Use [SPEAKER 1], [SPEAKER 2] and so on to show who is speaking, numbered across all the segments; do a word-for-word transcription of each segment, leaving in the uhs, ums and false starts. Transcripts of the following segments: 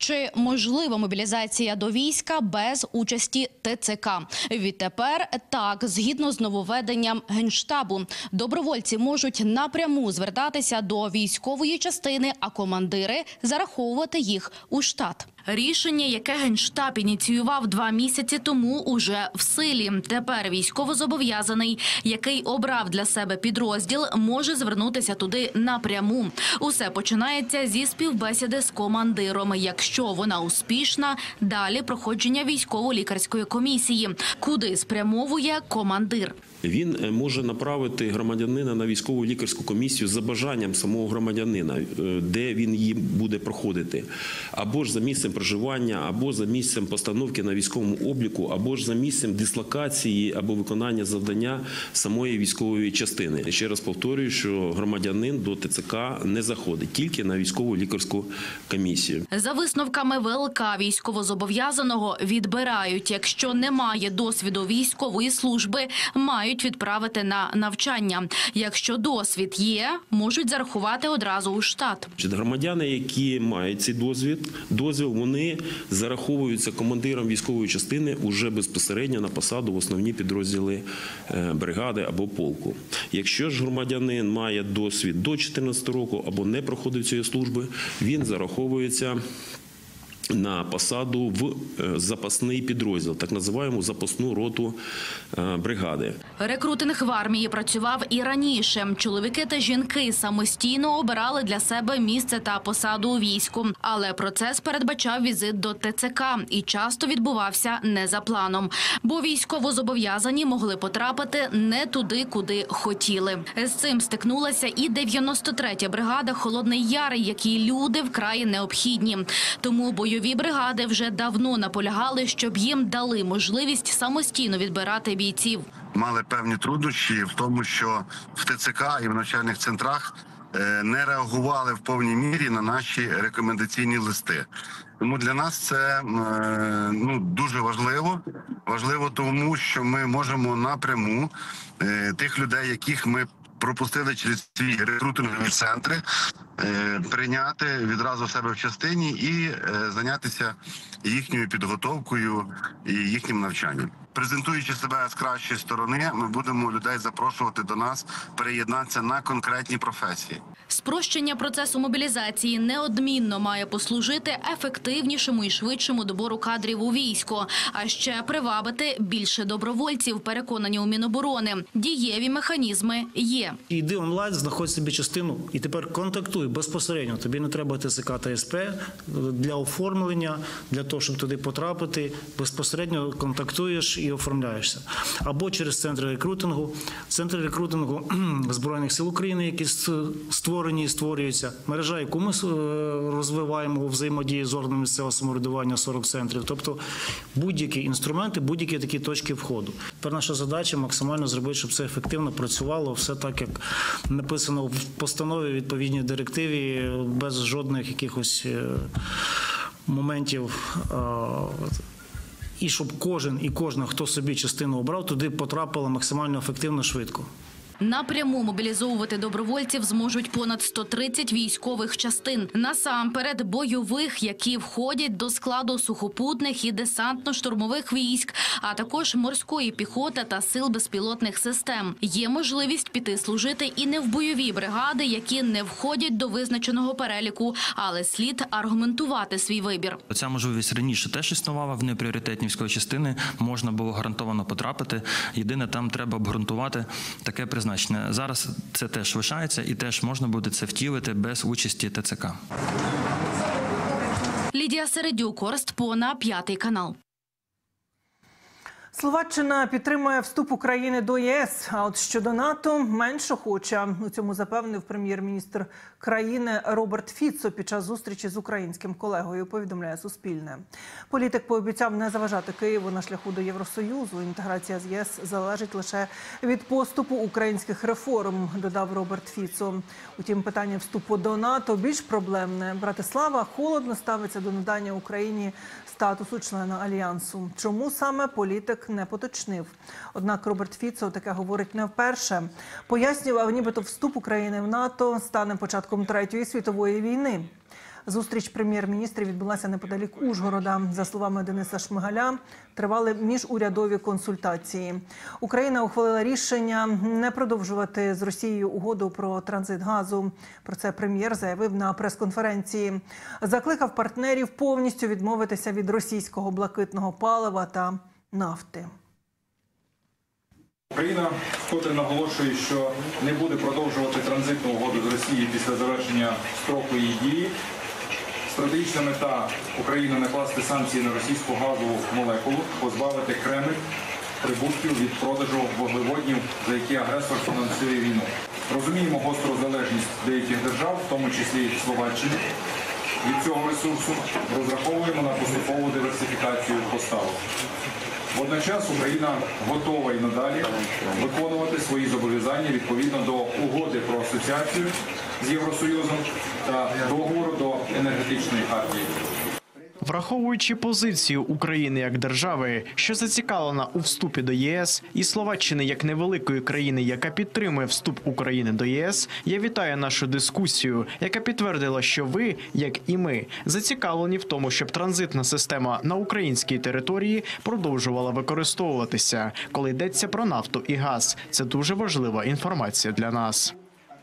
[SPEAKER 1] Чи можлива мобілізація до війська без участі ТЦК? Відтепер так, згідно з нововведенням Генштабу. Добровольці можуть напряму звертатися до військової частини, а командири зараховувати їх у штат. Рішення, яке Генштаб ініціював два місяці тому, уже в силі. Тепер військовозобов'язаний, який обрав для себе підрозділ, може звернутися туди напряму. Усе починається зі співбесіди з командиром. Якщо вона успішна, далі проходження військово-лікарської комісії, куди спрямовує командир.
[SPEAKER 2] Він може направити громадянина на військову лікарську комісію за бажанням самого громадянина, де він її буде проходити. Або ж за місцем проживання, або за місцем постановки на військовому обліку, або ж за місцем дислокації або виконання завдання самої військової частини. Ще раз повторюю, що громадянин до ТЦК не заходить, тільки на військову лікарську комісію.
[SPEAKER 1] За висновками ВЛК військовозобов'язаного відбирають, якщо немає досвіду військової служби, мають відправити на навчання. Якщо досвід є, можуть зарахувати одразу у штат.
[SPEAKER 2] Громадяни, які мають цей досвід, дозвіл, вони зараховуються командиром військової частини уже безпосередньо на посаду в основні підрозділи бригади або полку. Якщо ж громадянин має досвід до чотирнадцятого року або не проходив цієї служби, він зараховується на посаду в запасний підрозділ, так називаємо запасну роту бригади.
[SPEAKER 1] Рекрутинг в армії працював і раніше. Чоловіки та жінки самостійно обирали для себе місце та посаду у війську. Але процес передбачав візит до ТЦК і часто відбувався не за планом. Бо військовозобов'язані могли потрапити не туди, куди хотіли. З цим стикнулася і дев'яносто третя бригада «Холодний Яр», якій люди вкрай необхідні. Тому бойові Бойові бригади вже давно наполягали, щоб їм дали можливість самостійно відбирати бійців.
[SPEAKER 3] Мали певні труднощі в тому, що в ТЦК і в навчальних центрах не реагували в повній мірі на наші рекомендаційні листи. Тому для нас це ну, дуже важливо. Важливо тому, що ми можемо напряму тих людей, яких ми пропустили через свої рекрутингові центри, прийняти відразу себе в частині і зайнятися їхньою підготовкою і їхнім навчанням. Презентуючи себе з кращої сторони, ми будемо людей запрошувати до нас переєднатися на конкретні професії.
[SPEAKER 1] Спрощення процесу мобілізації неодмінно має послужити ефективнішому і швидшому добору кадрів у військо, а ще привабити більше добровольців, переконані у Міноборони. Дієві механізми є.
[SPEAKER 4] Йди онлайн, знаходь собі частину і тепер контактуй безпосередньо. Тобі не треба ТЦК та СП для оформлення, для того, щоб туди потрапити. Безпосередньо контактуєш і оформляєшся. Або через центри рекрутингу. Центри рекрутингу Збройних сил України, які створені і створюються. Мережа, яку ми розвиваємо у взаємодії з органами місцевого самоврядування, сорок центрів. Тобто будь-які інструменти, будь-які такі точки входу. Тепер наша задача максимально зробити, щоб це ефективно працювало, все так, як написано в постанові, відповідній директиві, без жодних якихось моментів. І щоб кожен і кожна, хто собі частину обрав, туди потрапила максимально ефективно, швидко.
[SPEAKER 1] Напряму мобілізовувати добровольців зможуть понад сто тридцять військових частин. Насамперед бойових, які входять до складу сухопутних і десантно-штурмових військ, а також морської піхоти та сил безпілотних систем. Є можливість піти служити і не в бойові бригади, які не входять до визначеного переліку, але слід аргументувати свій вибір.
[SPEAKER 5] Ця можливість раніше теж існувала в непріоритетні військові частини, можна було гарантовано потрапити. Єдине, там треба обґрунтувати таке призначення. Зараз це теж лишається і теж можна буде це втілити без участі ТЦК.
[SPEAKER 1] Лідія Середюк, Орест Пона, п'ятий канал.
[SPEAKER 6] Словаччина підтримує вступ України до ЄС, а от щодо НАТО менш охоча. У цьому запевнив прем'єр-міністр країни Роберт Фіцо під час зустрічі з українським колегою, повідомляє Суспільне. Політик пообіцяв не заважати Києву на шляху до Євросоюзу. Інтеграція з ЄС залежить лише від поступу українських реформ, додав Роберт Фіцо. Утім, питання вступу до НАТО більш проблемне. Братислава холодно ставиться до надання Україні статусу члена Альянсу. Чому саме політик не поточнив. Однак Роберт Фіцо таке говорить не вперше. Пояснював, нібито вступ України в НАТО стане початком Третьої світової війни. Зустріч прем'єр-міністрів відбулася неподалік Ужгорода. За словами Дениса Шмигаля, тривали міжурядові консультації. Україна ухвалила рішення не продовжувати з Росією угоду про транзит газу. Про це прем'єр заявив на прес-конференції. Закликав партнерів повністю відмовитися від російського блакитного палива та нафти.
[SPEAKER 7] Україна вкотре наголошує, що не буде продовжувати транзитну угоду з Росією після завершення строку її дії. Стратегічна мета України – накласти санкції на російську газову молекулу, позбавити Кремль прибутків від продажу вуглеводнів, за які агресор фінансує війну. Розуміємо гостру залежність деяких держав, в тому числі Словаччини, від цього ресурсу. Розраховуємо на поступову диверсифікацію поставок. Водночас Україна готова і надалі виконувати свої зобов'язання відповідно до угоди про асоціацію з Євросоюзом та договору до енергетичної хартії.
[SPEAKER 8] Враховуючи позицію України як держави, що зацікавлена у вступі до ЄС, і Словаччини як невеликої країни, яка підтримує вступ України до ЄС, я вітаю нашу дискусію, яка підтвердила, що ви, як і ми, зацікавлені в тому, щоб транзитна система на українській території продовжувала використовуватися, коли йдеться про нафту і газ. Це дуже важлива інформація для нас.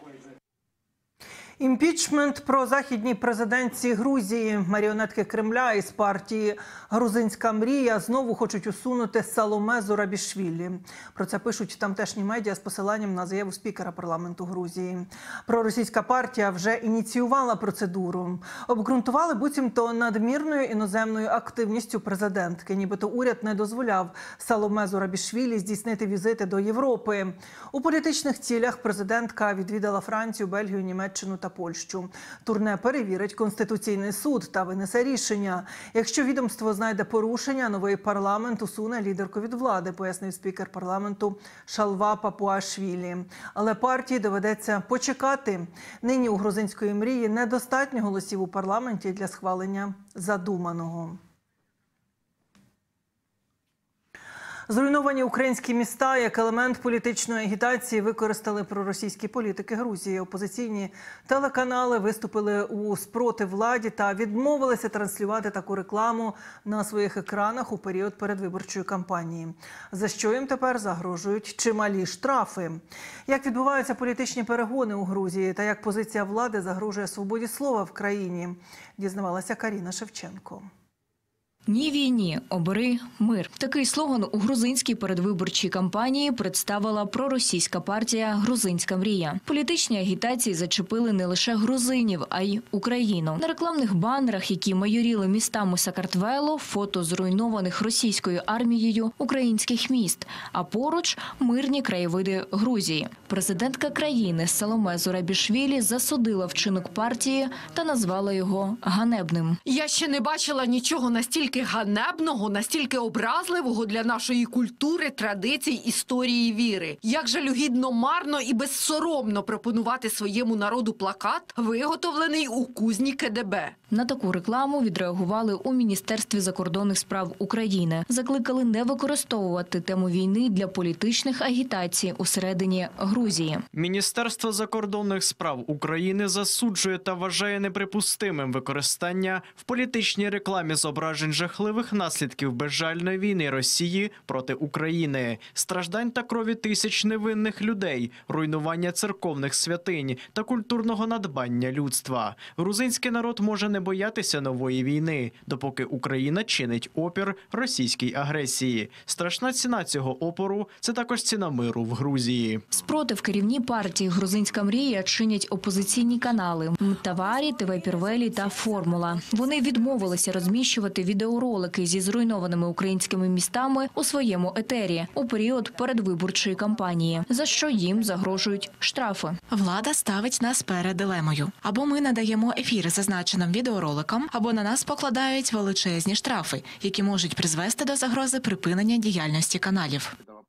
[SPEAKER 6] Імпічмент про західній президентці Грузії. Маріонетки Кремля із партії «Грузинська мрія» знову хочуть усунути Саломе Зурабішвілі. Про це пишуть тамтешні медіа з посиланням на заяву спікера парламенту Грузії. Проросійська партія вже ініціювала процедуру. Обґрунтували буцімто надмірною іноземною активністю президентки. Нібито уряд не дозволяв Саломе Зурабішвілі здійснити візити до Європи. У політичних цілях президентка відвідала Францію, Бельгію, Німеччину та Польщу. Турне перевірить Конституційний суд та винесе рішення. Якщо відомство знайде порушення, новий парламент усуне лідерку від влади, пояснив спікер парламенту Шалва Папуашвілі. Але партії доведеться почекати. Нині у грузинської мрії недостатньо голосів у парламенті для схвалення задуманого. Зруйновані українські міста як елемент політичної агітації використали проросійські політики Грузії. Опозиційні телеканали виступили у спротив владі та відмовилися транслювати таку рекламу на своїх екранах у період передвиборчої кампанії, за що їм тепер загрожують чималі штрафи. Як відбуваються політичні перегони у Грузії та як позиція влади загрожує свободі слова в країні, дізнавалася Каріна Шевченко.
[SPEAKER 9] «Ні війні, обери мир». Такий слоган у грузинській передвиборчій кампанії представила проросійська партія «Грузинська мрія». Політичні агітації зачепили не лише грузинів, а й Україну. На рекламних банерах, які майоріли містами Сакартвело, фото зруйнованих російською армією українських міст, а поруч – мирні краєвиди Грузії. Президентка країни Саломе Зурабішвілі засудила вчинок партії та назвала його ганебним.
[SPEAKER 10] «Я ще не бачила нічого настільки ганебного, настільки образливого для нашої культури, традицій, історії, віри. Як жалюгідно, марно і безсоромно пропонувати своєму народу плакат, виготовлений у кузні КДБ».
[SPEAKER 9] На таку рекламу відреагували у Міністерстві закордонних справ України. Закликали не використовувати тему війни для політичних агітацій усередині Грузії.
[SPEAKER 8] Міністерство закордонних справ України засуджує та вважає неприпустимим використання в політичній рекламі зображень жахливих наслідків безжальної війни Росії проти України, страждань та крові тисяч невинних людей, руйнування церковних святинь та культурного надбання людства. Грузинський народ може не боятися нової війни, допоки Україна чинить опір російській агресії. Страшна ціна цього опору – це також ціна миру в Грузії.
[SPEAKER 9] Спротив керівній партії «Грузинська мрія» чинять опозиційні канали «Мтаварі», «ТВ Пірвелі» та «Формула». Вони відмовилися розміщувати відеоролики зі зруйнованими українськими містами у своєму етері у період передвиборчої кампанії, за що їм загрожують штрафи.
[SPEAKER 11] Влада ставить нас перед дилемою. Або ми надаємо ефір зазначеним відеороликам, або на нас покладають величезні штрафи, які можуть призвести до загрози припинення діяльності каналів.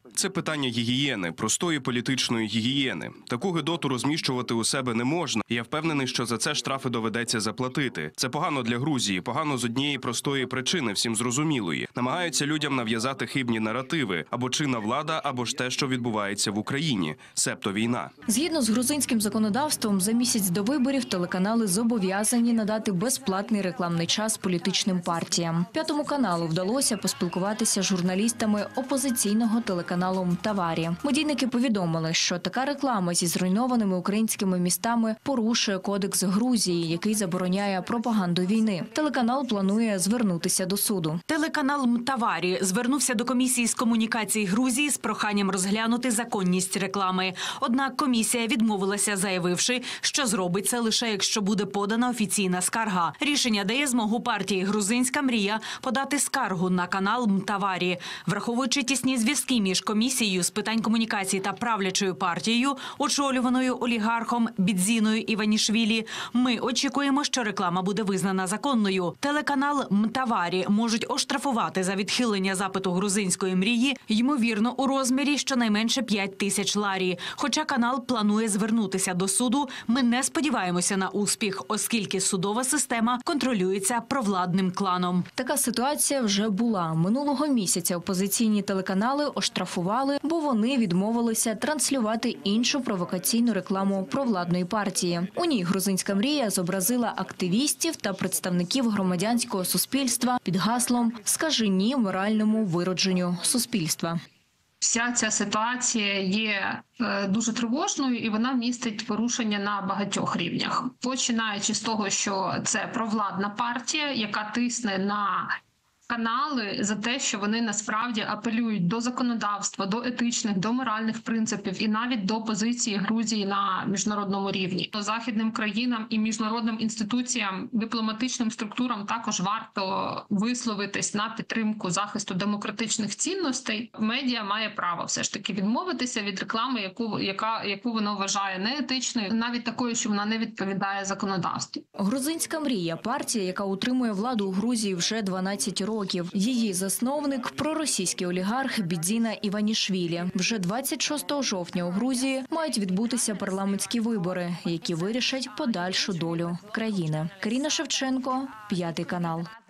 [SPEAKER 12] Це питання гігієни, простої політичної гігієни. Таку гидоту розміщувати у себе не можна. Я впевнений, що за це штрафи доведеться заплатити. Це погано для Грузії, погано з однієї простої причини, всім зрозумілої. Намагаються людям нав'язати хибні наративи. Або чинна влада, або ж те, що відбувається в Україні. Себто війна.
[SPEAKER 9] Згідно з грузинським законодавством, за місяць до виборів телеканали зобов'язані надати безплатний рекламний час політичним партіям. П'ятому каналу вдалося поспілкуватися з журналістами опозиційного телеканалу «Мтаварі». Медійники повідомили, що така реклама зі зруйнованими українськими містами порушує кодекс Грузії, який забороняє пропаганду війни. Телеканал планує звернутися до суду.
[SPEAKER 13] Телеканал «Мтаварі» звернувся до комісії з комунікацій Грузії з проханням розглянути законність реклами. Однак комісія відмовилася, заявивши, що зробить це лише якщо буде подана офіційна скарга. Рішення дає змогу партії «Грузинська мрія» подати скаргу на канал «Мтаварі». Враховуючи тісні зв'язки між комісією з питань комунікації та правлячою партією, очолюваною олігархом Бідзіною Іванішвілі, ми очікуємо, що реклама буде визнана законною. Телеканал «Мтаварі» можуть оштрафувати за відхилення запиту грузинської мрії, ймовірно, у розмірі щонайменше п'ять тисяч ларі. Хоча канал планує звернутися до суду, ми не сподіваємося на успіх, оскільки судова система контролюється провладним кланом.
[SPEAKER 9] Така ситуація вже була. Минулого місяця опозиційні телеканали оштрафували, бо вони відмовилися транслювати іншу провокаційну рекламу провладної партії. У ній «Грузинська мрія» зобразила активістів та представників громадянського суспільства під гаслом «Скажи ні моральному виродженню суспільства».
[SPEAKER 14] Вся ця ситуація є дуже тривожною і вона містить порушення на багатьох рівнях. Починаючи з того, що це провладна партія, яка тисне на канали за те, що вони насправді апелюють до законодавства, до етичних, до моральних принципів і навіть до позиції Грузії на міжнародному рівні. Західним країнам і міжнародним інституціям, дипломатичним структурам також варто висловитись на підтримку захисту демократичних цінностей. Медіа має право все ж таки відмовитися від реклами, яку, яка, яку воно вважає неетичною, навіть такою, що вона не відповідає законодавству.
[SPEAKER 9] «Грузинська мрія» – партія, яка утримує владу у Грузії вже дванадцять років. Її засновник – проросійський олігарх Бідзіна Іванішвілі. Вже двадцять шостого жовтня у Грузії мають відбутися парламентські вибори, які вирішать подальшу долю країни. Каріна Шевченко, П'ятий канал.